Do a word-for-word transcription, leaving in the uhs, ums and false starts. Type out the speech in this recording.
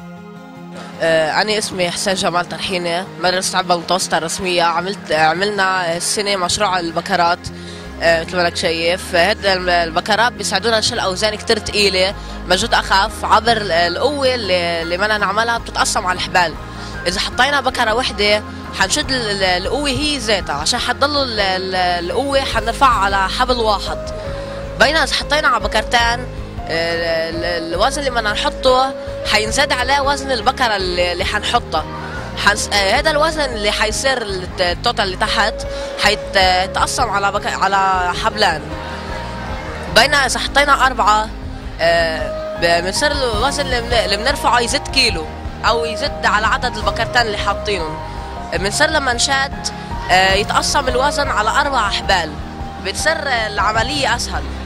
آه، أنا اسمي حسين جمال طرحينة، مدرسة عبا المتوسطة الرسمية. عملت عملنا السنة مشروع البكرات. آه، مثل ما لك شايف، هاد البكرات بيساعدونا نشيل أوزان كتير تقيلة مجهود أخف عبر القوة اللي, اللي بدنا نعملها بتتقسم على الحبال. إذا حطينا بكرة وحدة حنشد القوة هي ذاتها، عشان حتضل القوة حنرفعها على حبل واحد. بينما إذا حطينا على بكرتين الوزن اللي بدنا نحطه حينزاد عليه وزن البكرة اللي حنحطها. حنس... هذا الوزن اللي حيصير التوتال اللي تحت حيتقسم على بك... على حبلان. بينما إذا حطينا أربعة بنصير الوزن اللي بنرفعه يزيد كيلو أو يزيد على عدد البكرتين اللي حاطينهم. بنصير لما نشاد يتقسم الوزن على أربع أحبال، بتصير العملية أسهل.